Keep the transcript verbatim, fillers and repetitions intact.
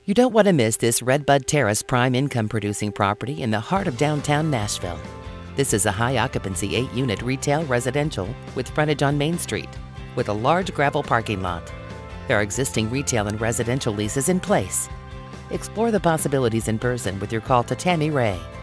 You don't want to miss this Redbud Terrace prime income producing property in the heart of downtown Nashville. This is a high occupancy eight unit retail residential with frontage on Main Street with a large gravel parking lot. There are existing retail and residential leases in place. Explore the possibilities in person with your call to Tammy Wray.